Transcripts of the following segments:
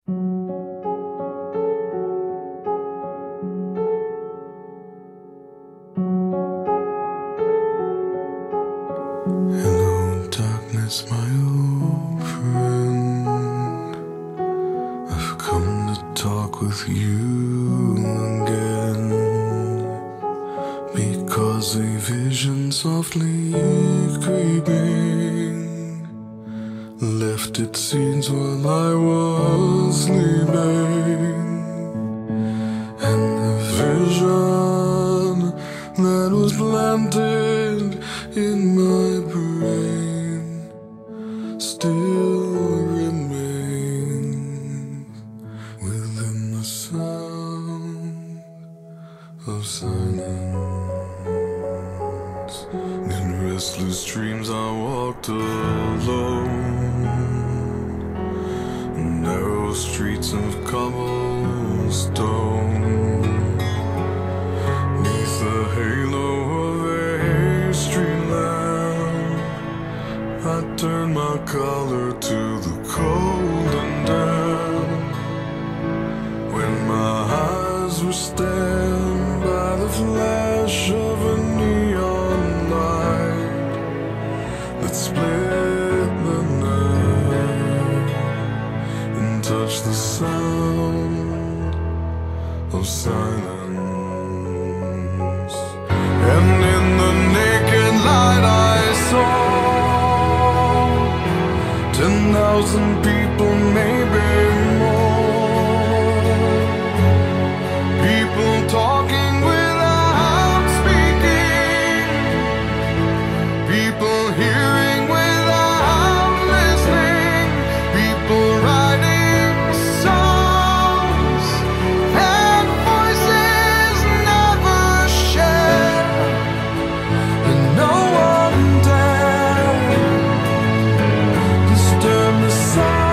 Hello, darkness, my old friend. I've come to talk with you again, because a vision softly creeping left its seeds while I was sleeping. And the vision that was planted in my brain still remains within the sound of silence. In restless dreams I walked alone, narrow streets of cobblestone, neath the halo of a street lamp. I turned my collar to the cold and damp, when my eyes were stabbed by the flash of a neon light that split the night and touched the sound of silence. And in the naked light I saw 10,000 people, maybe more. People talking without speaking, people hearing without listening, people writing songs that voices never share, and no one dared disturb the sound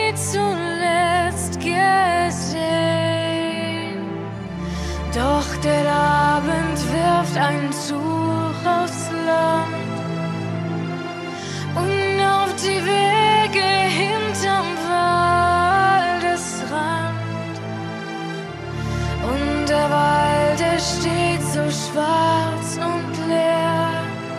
nie zuletzt gesehen. Doch der Abend wirft einen Zug aufs Land und auf die Wege hinterm Waldesrand. Und der Wald, der steht so schwarz und leer.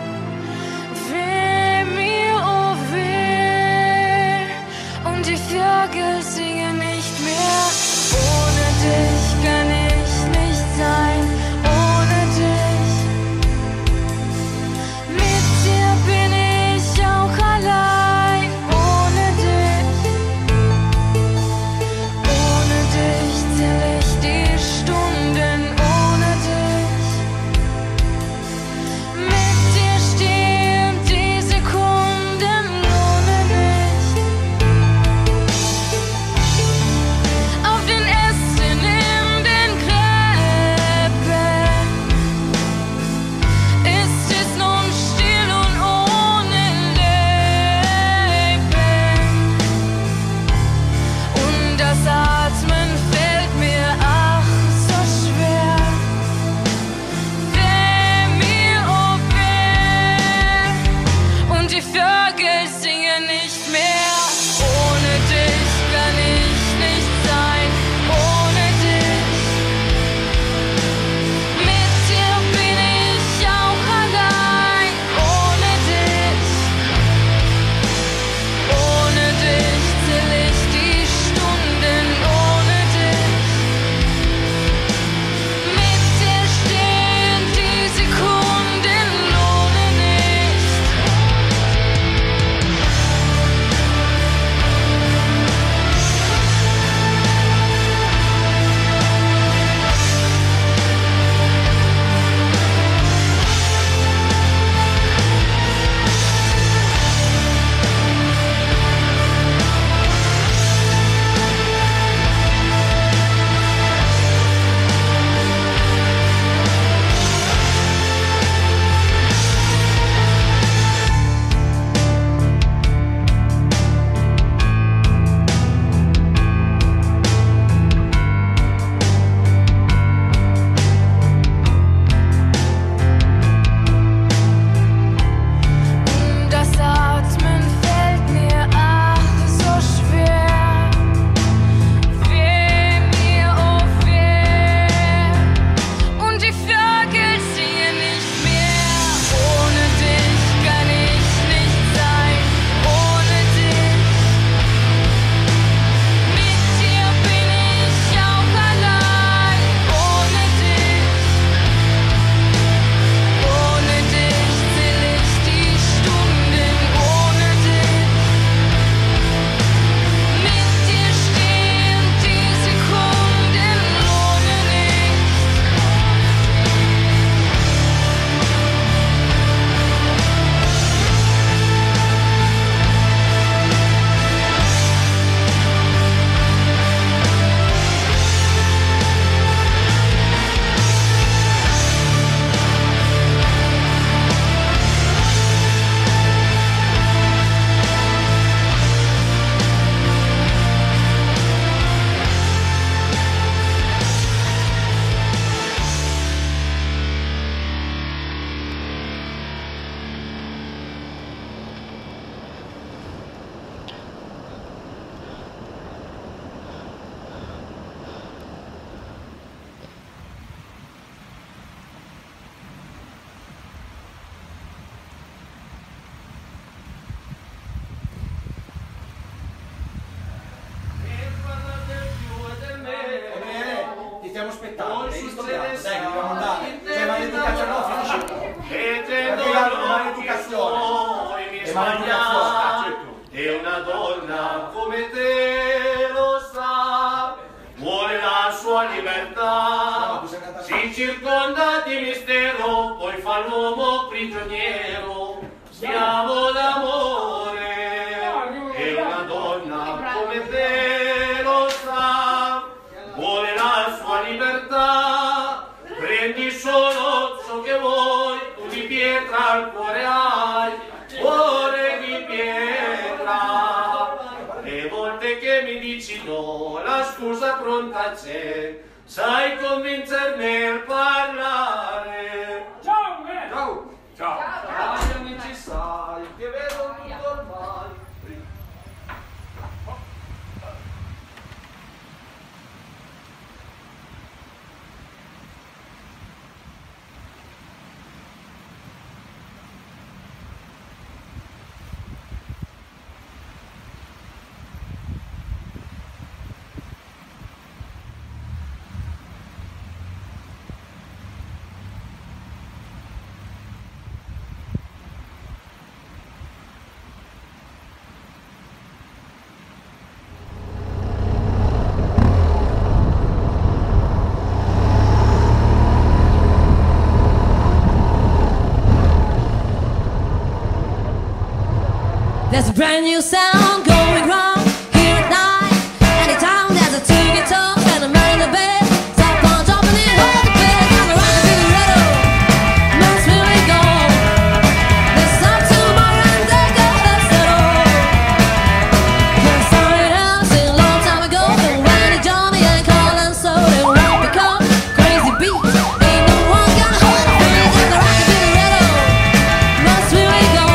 Weh mir, oh weh, und die Vögel singen nicht mehr. Ohne dich kann ich nicht sein, ohne dich. Mit dir bin ich auch allein, ohne dich. Ohne dich zähl ich die Stunden, ohne dich. Mit dir stehen die Sekunden, ohne nicht. Auf den Ästen in den Gräben ist es nun still und ohne Leben. Und das Atmen fällt mir ach so schwer. Weh mir, oh weh, und die Vögel singen nicht mehr. Ohne dich kann ich nicht sein, ohne dich. Mit dir bin ich auch allein, ohne dich. Ohne dich zähl ich die Stunden, ohne dich. Mit dir stehen die Sekunden, ohne nicht. Und das Atmen fällt mir ach so schwer. Weh mir, oh weh, und die Vögel singen nicht mehr. Ohne dich kann ich nicht sein, ohne dich. Mit dir bin ich auch allein, ohne dich. Ohne dich zähl ich die Stunden, ohne dich. Mit dir stehen die Sekunden, ohne nicht. Ti stiamo aspettando, devi studiare, dai, dobbiamo andare. Cioè, maleducazione, no, finisci. Maleducazione. E maleducazione. E una donna come te lo sa, vuole la sua libertà, si circonda di mistero, poi fa l'uomo prigioniero, siamo d'amore. E una donna come te lo sa, vuole la sua libertà, prendi solo ciò che vuoi, tu di pietra al cuore hai, cuore di pietra, e vuoi volte che mi dici no, la scusa pronta c'è, sai convincermi a parlare. Ciao! Ciao! Ciao! Ciao amici, sai che vedo tutto ormai. There's a brand new sound going wrong here at night. Anytime there's a two guitars and a man in the bed, stop on jumping in all the bed. I'm rockin' to the rhythm, that's where we go. There's some tomorrow and they go, that's it all. Can't start it out, sing a long time ago. And when it's Johnny and Colin, so they won't become crazy beats. Ain't no one gonna hold a freeze. I'm rockin' to the rhythm, that's where we go.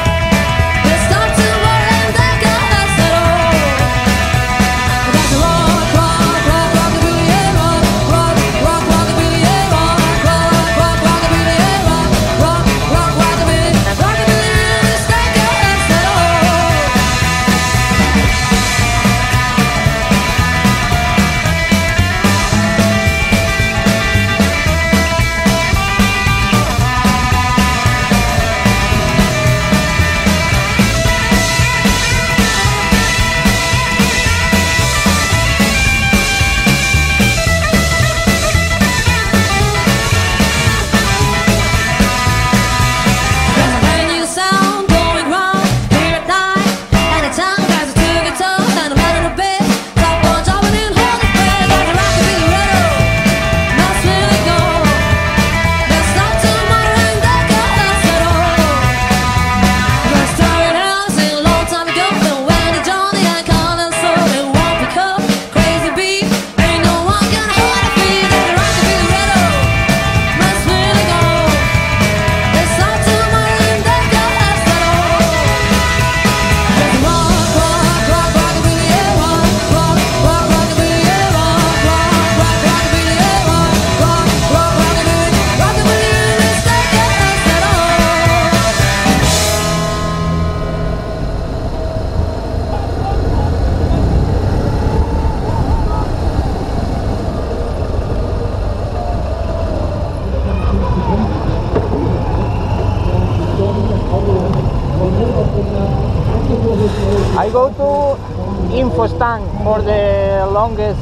I go to info stand for the longest.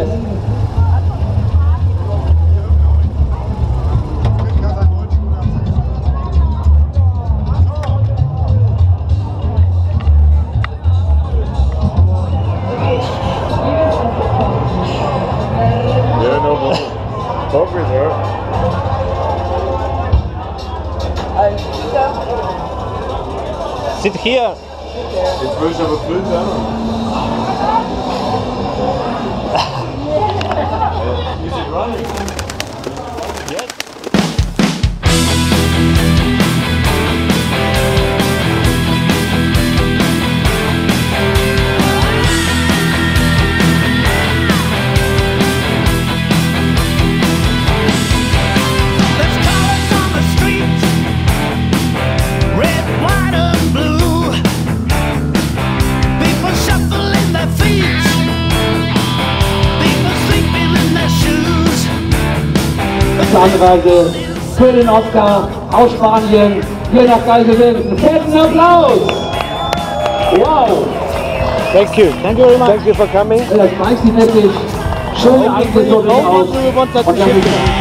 Yeah, no problem. Coffee there. Sit here. Jetzt will ich aber Bild Is it running? Yes. Anreise für den Oscar aus Spanien hier nach Geiselwind. Fetten Applaus! Wow! Thank you very much. Thank you for coming. Das Maxi-Teppich schön angezogen aus. Und dann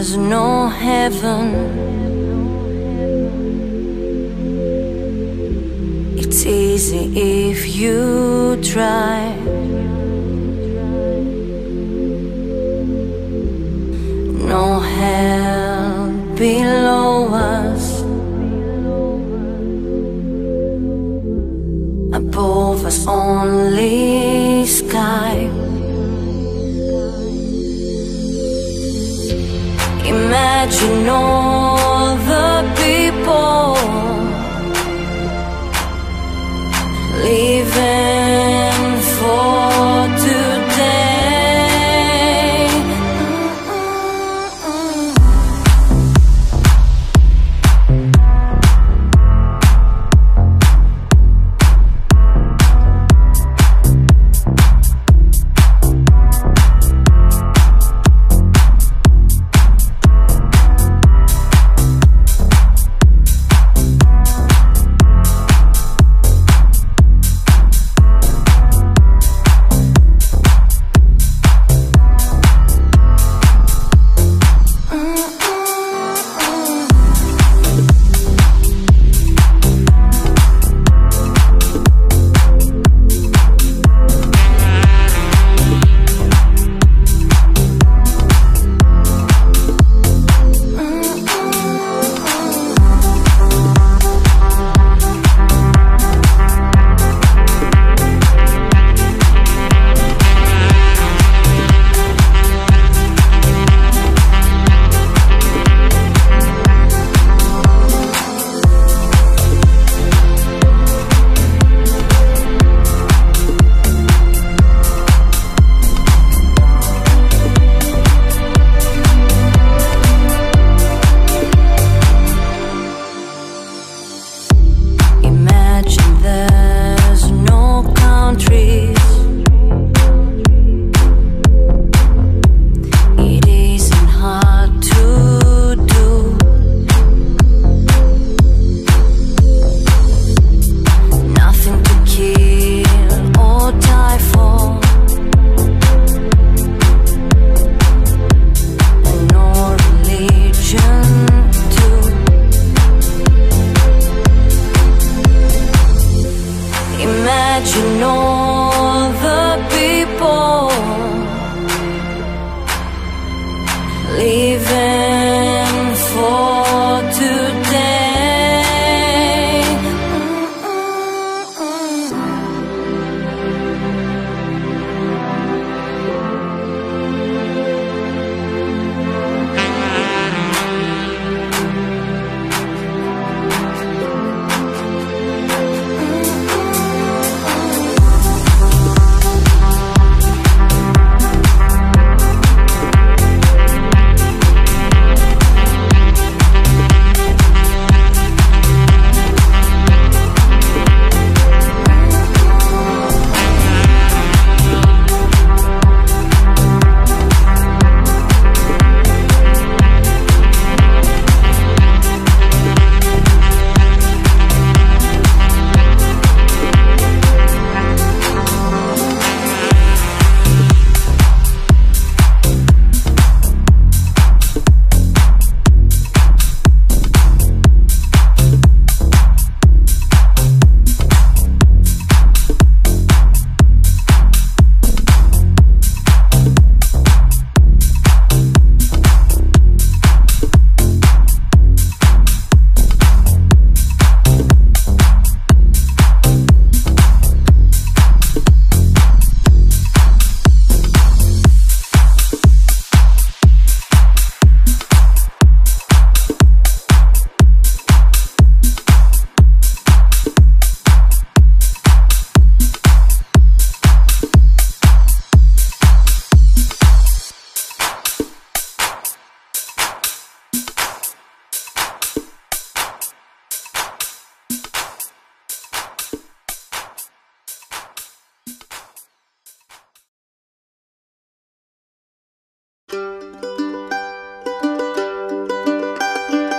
there's no heaven. It's easy if you try. No hell below us, above us only sky. Imagine all the people living for today. Imagine all the people living for today.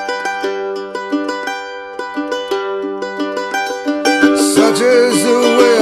Such is the way